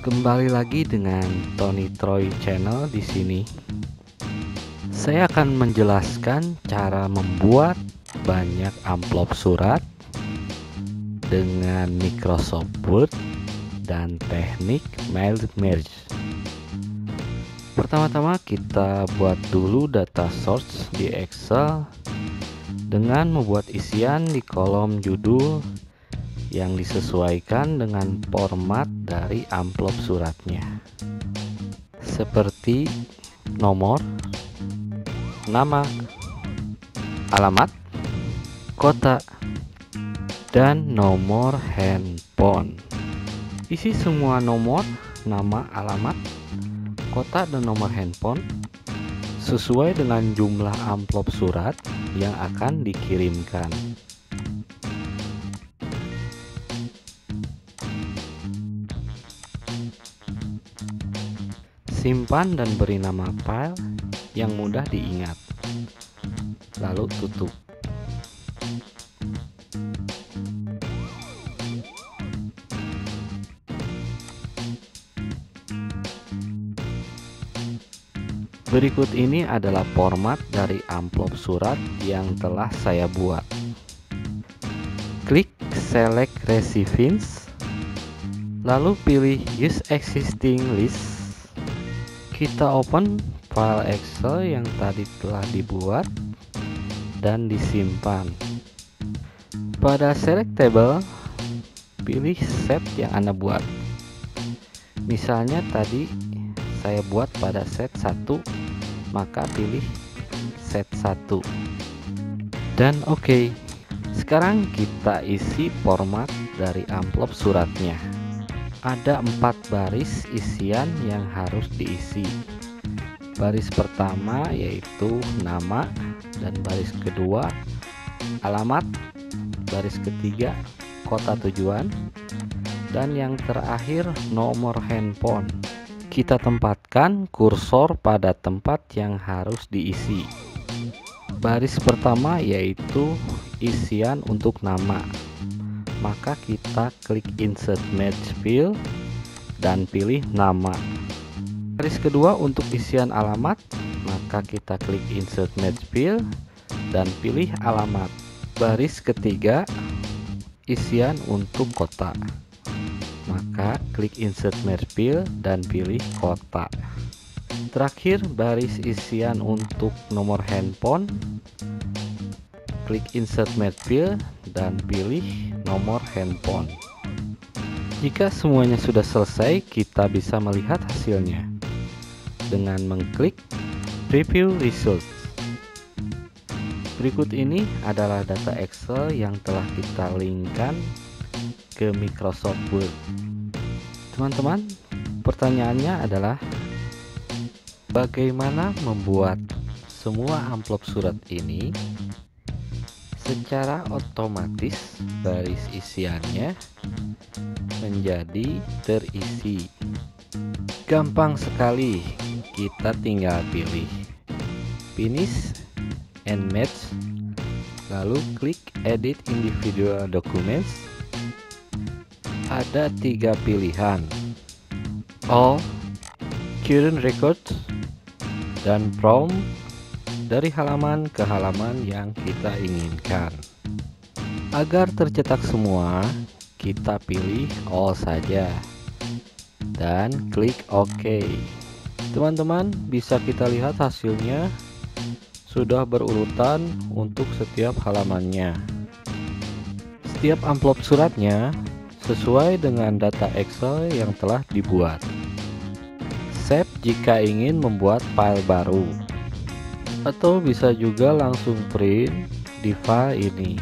Kembali lagi dengan Tony Troy Channel di sini. Saya akan menjelaskan cara membuat banyak amplop surat dengan Microsoft Word dan teknik mail merge. Pertama-tama kita buat dulu data source di Excel dengan membuat isian di kolom judul yang disesuaikan dengan format dari amplop suratnya, seperti nomor, nama, alamat, kota, dan nomor handphone. Isi semua nomor, nama, alamat, kota, dan nomor handphone sesuai dengan jumlah amplop surat yang akan dikirimkan. Simpan dan beri nama file yang mudah diingat, lalu tutup. Berikut ini adalah format dari amplop surat yang telah saya buat. Klik select recipients, lalu pilih use existing list. Kita open file Excel yang tadi telah dibuat dan disimpan. Pada select table, pilih set yang Anda buat. Misalnya tadi saya buat pada set 1, maka pilih set 1 dan oke. Sekarang kita isi format dari amplop suratnya. Ada 4 baris isian yang harus diisi. Baris pertama yaitu nama, dan baris kedua alamat, baris ketiga kota tujuan, dan yang terakhir nomor handphone. Kita tempatkan kursor pada tempat yang harus diisi. Baris pertama yaitu isian untuk nama, maka kita klik insert match field dan pilih nama. Baris kedua untuk isian alamat, maka kita klik insert match field dan pilih alamat. Baris ketiga isian untuk kota, maka klik insert match field dan pilih kota. Terakhir baris isian untuk nomor handphone, klik insert match field dan pilih nomor handphone. Jika semuanya sudah selesai, kita bisa melihat hasilnya dengan mengklik preview results. Berikut ini adalah data Excel yang telah kita linkkan ke Microsoft Word. Teman-teman, pertanyaannya adalah bagaimana membuat semua amplop surat ini secara otomatis baris isiannya menjadi terisi. Gampang sekali, kita tinggal pilih finish and match, lalu klik edit individual documents. Ada 3 pilihan, all, current records, dan from, dari halaman ke halaman yang kita inginkan. Agar tercetak semua, kita pilih all saja dan klik OK. Teman-teman, bisa kita lihat hasilnya sudah berurutan untuk setiap halamannya. Setiap amplop suratnya sesuai dengan data Excel yang telah dibuat. Save jika ingin membuat file baru, atau bisa juga langsung print di file ini.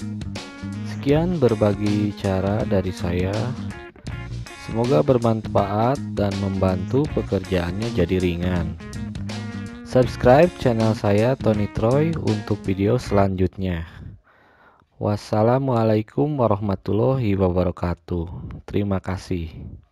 Sekian berbagi cara dari saya. Semoga bermanfaat dan membantu pekerjaannya jadi ringan. Subscribe channel saya Tony Troy untuk video selanjutnya. Wassalamualaikum warahmatullahi wabarakatuh. Terima kasih.